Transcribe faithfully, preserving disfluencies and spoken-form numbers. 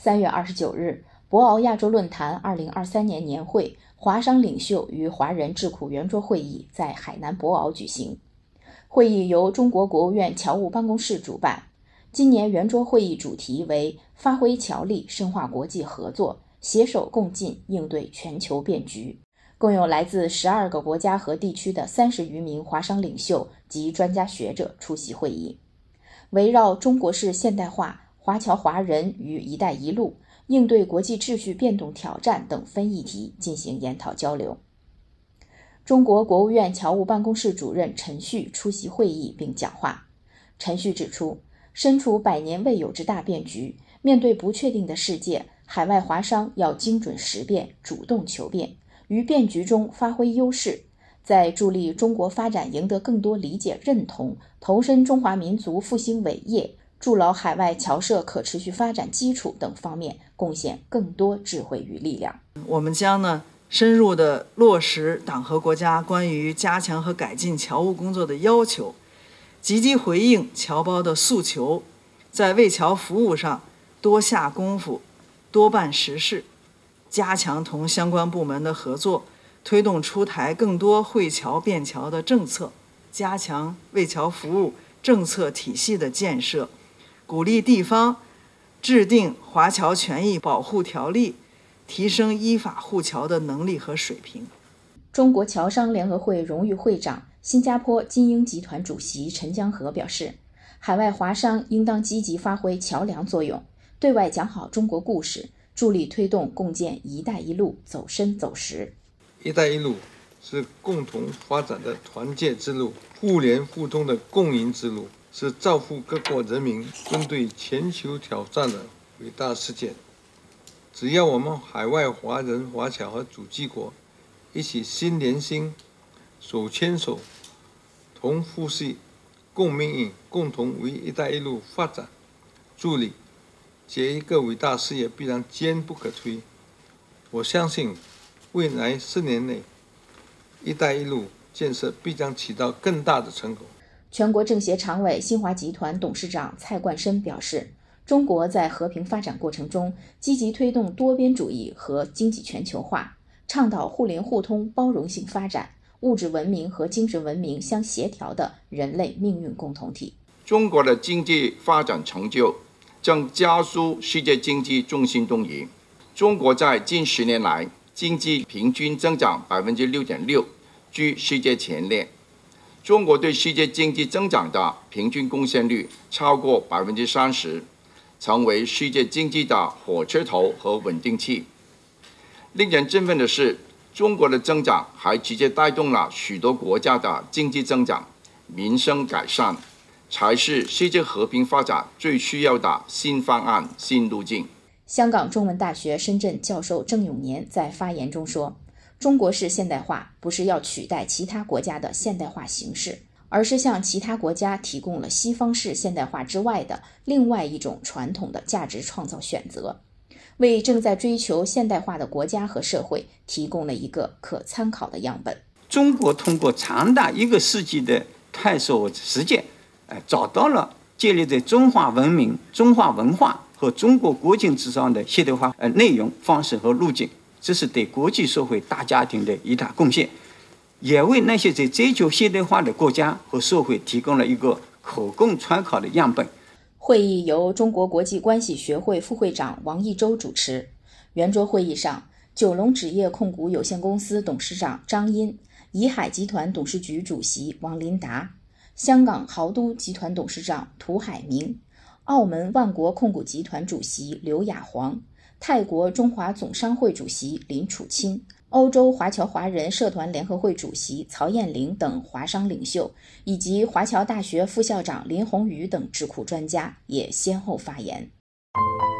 三月二十九日，博鳌亚洲论坛二零二三年年会华商领袖与华人智库圆桌会议在海南博鳌举行。会议由中国国务院侨务办公室主办。今年圆桌会议主题为发挥侨力，深化国际合作，携手共进，应对全球变局。共有来自十二个国家和地区的三十余名华商领袖及专家学者出席会议，围绕中国式现代化、华侨华人与“一带一路”、应对国际秩序变动挑战等分议题进行研讨交流。中国国务院侨务办公室主任陈旭出席会议并讲话。陈旭指出，身处百年未有之大变局，面对不确定的世界，海外华商要精准识变，主动求变，于变局中发挥优势，在助力中国发展赢得更多理解认同，投身中华民族复兴伟业，筑牢海外侨社可持续发展基础等方面贡献更多智慧与力量。 我们将呢深入地落实党和国家关于加强和改进侨务工作的要求，积极回应侨胞的诉求，在为侨服务上多下功夫，多办实事，加强同相关部门的合作，推动出台更多惠侨便侨的政策，加强为侨服务政策体系的建设，鼓励地方制定华侨权益保护条例，提升依法护侨的能力和水平。 中国侨商联合会荣誉会长、新加坡金鹰集团主席陈江河表示，海外华商应当积极发挥桥梁作用，对外讲好中国故事，助力推动共建“一带一路”走深走实。 一带一路是共同发展的团结之路，互联互通的共赢之路，是造福各国人民应对全球挑战的伟大事件。只要我们海外华人、华侨和主机国一起心连心、手牵手，同呼吸、共命运，共同为一带一路发展助力，这一个伟大事业必然坚不可摧。我相信未来四年内，一带一路建设必将起到更大的成果。 全国政协常委、新华集团董事长蔡冠深表示，中国在和平发展过程中积极推动多边主义和经济全球化，倡导互联互通、包容性发展，物质文明和精神文明相协调的人类命运共同体。 中国的经济发展成就正加速世界经济重心东移。中国在近十年来经济平均增长 百分之六点六， 居世界前列。中国对世界经济增长的平均贡献率超过 百分之三十， 成为世界经济的火车头和稳定器。令人振奋的是，中国的增长还直接带动了许多国家的经济增长，民生改善才是世界和平发展最需要的新方案、新路径。 香港中文大学深圳教授郑永年在发言中说，中国式现代化不是要取代其他国家的现代化形式，而是向其他国家提供了西方式现代化之外的另外一种传统的价值创造选择，为正在追求现代化的国家和社会提供了一个可参考的样本。 中国通过长达一个世纪的探索实践，呃、找到了建立在中华文明、中华文化和中国国情之上的现代化呃内容、方式和路径，这是对国际社会大家庭的一大贡献，也为那些在追求现代化的国家和社会提供了一个可供参考的样本。 会议由中国国际关系学会副会长王一舟主持。圆桌会议上，九龙纸业控股有限公司董事长张殷、怡海集团董事局主席王林达、香港豪都集团董事长涂海明、澳门万国控股集团主席刘亚煌、泰国中华总商会主席林楚钦、欧洲华侨华人社团联合会主席曹艳玲等华商领袖，以及华侨大学副校长林宏宇等智库专家也先后发言。